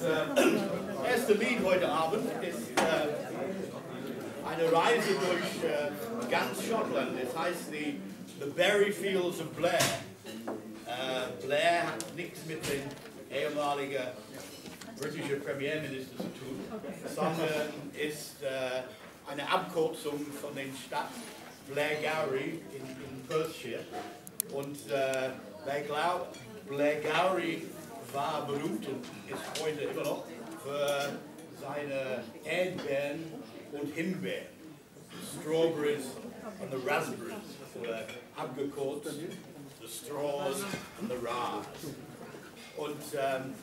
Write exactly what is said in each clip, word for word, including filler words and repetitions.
äh, erste Lied heute Abend ist äh, eine Reise durch äh, ganz Schottland. Das heißt die The Berry Fields of Blair. Äh, Blair hat nichts mit dem ehemaligen britischen Premierminister zu tun, sondern ist äh, eine Abkürzung von der Stadt Blairgowrie in, in Perthshire. Und äh, wer glaubt, Blairgowrie war berühmt und ist heute immer noch für seine Erdbeeren und Himbeeren, Strawberries und the Raspberries, oder abgekürzt, the Straws and the Ras. Und ähm,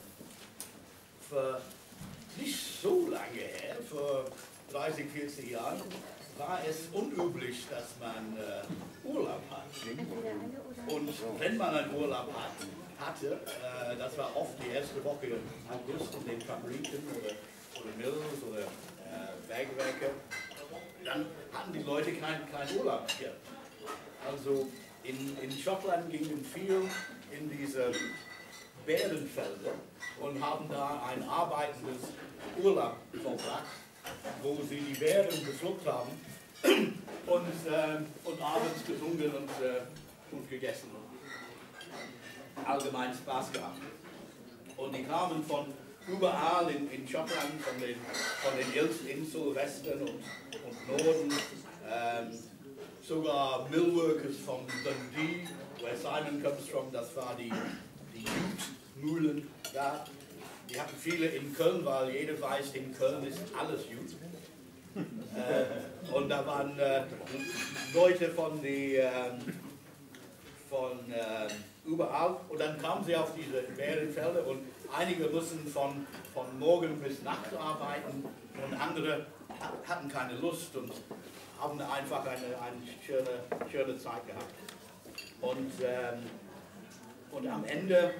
für nicht so lange her, vor dreißig, vierzig Jahren, war es unüblich, dass man äh, Urlaub hat. Und wenn man einen Urlaub hat, hatte, äh, das war oft die erste Woche im August in den Fabriken oder, oder Mills oder äh, Bergwerke, dann hatten die Leute keinen kein Urlaub hier. Also in, in Schottland gingen viele in diese Bärenfelder und haben da ein arbeitendes Urlaub verbracht, wo sie die Bären gepflückt haben und, äh, und abends gesungen und, äh, und gegessen. Allgemein Spaß gehabt. Und die kamen von überall in, in Schottland, von den, von den Inseln, Westen und, und Norden, ähm, sogar Millworkers von Dundee, where Simon comes from, das war die, die Jute-Mühlen da. Die hatten viele in Köln, weil jeder weiß, in Köln ist alles Jute. Äh, und da waren äh, Leute von, die, äh, von äh, überall, und dann kamen sie auf diese Bärenfelder und einige mussten von, von morgen bis Nacht arbeiten und andere hatten keine Lust und haben einfach eine, eine schöne, schöne Zeit gehabt. Und, ähm, und am Ende,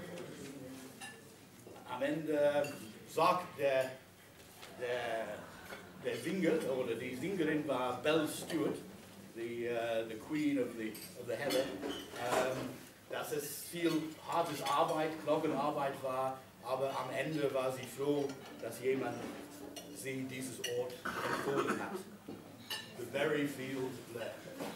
am Ende sagt der, der, der Singer, oder die Sängerin war Belle Stewart, the, uh, the Queen of the, of the Heather, ähm, dass es viel hartes Arbeit, Knochenarbeit war, aber am Ende war sie froh, dass jemand sie dieses Ort empfohlen hat. The Berry Fields of Blair.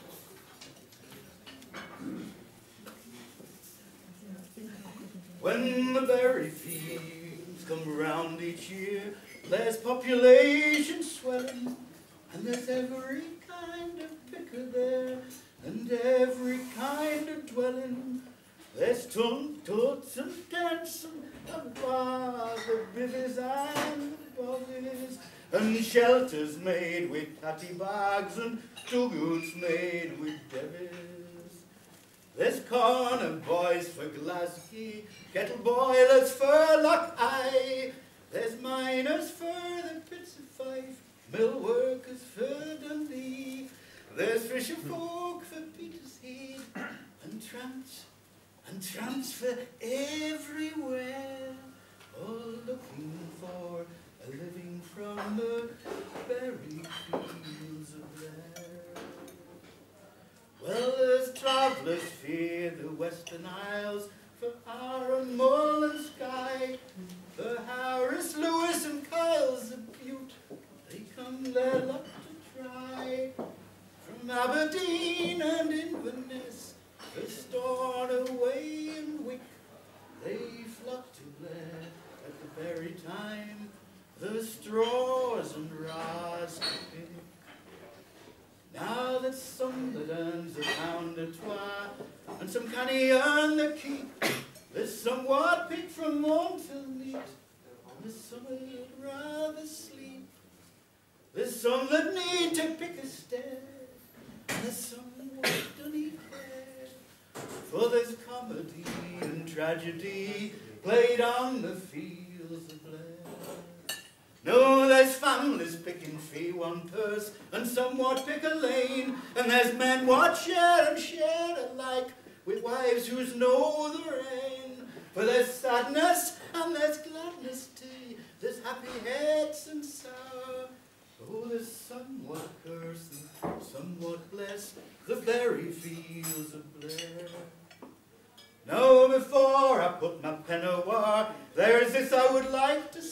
When the berry fields come around each year, there's population swelling, and there's every kind of picker there, and every kind of dwelling. There's tongue, toots, and dancing, and bars, the bivvies and the bobbies, and shelters made with tatty bags, and tugoots made with devies. There's corner boys for Glasgow, kettle boilers for Loch Eye. There's miners for the pits of Fife, mill workers for Dundee. There's fisher folk for Petershead, and tramps, and tramps for everywhere, all looking for a living from the berry fields of Blair. Well, there's travellers fear the Western Isles, for Arran, Mull and Skye, for Harris, Lewis and Kyle's a Bute, they come their luck to try. From Aberdeen and Inverness, for Stornoway and Wick, they flock to Blair at the very time the straws and ras to pick. Now there's some that earns a pound or twa, and some canny earn the keep. There's some what pick from morn till neat, and there's some that'd rather sleep. There's some that need to pick a stair, and there's some what don't need care. For there's comedy and tragedy played on the fields of Blair. No, there's families picking fee one purse, and some what pick a lane, and there's men what share and share alike, with wives who's know the rain. For there's sadness and there's gladness too, there's happy heads and sour. Oh, there's somewhat cursed and somewhat blessed, the berry fields of Blair. Now before I put my pen away, there's this I would like to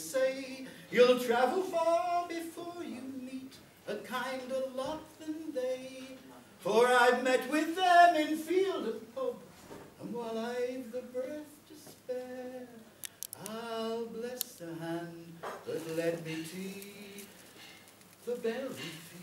travel far before you meet a kinder lot than they. For I've met with them in field and pub, and while I've the breath to spare, I'll bless the hand that led me to the berry field.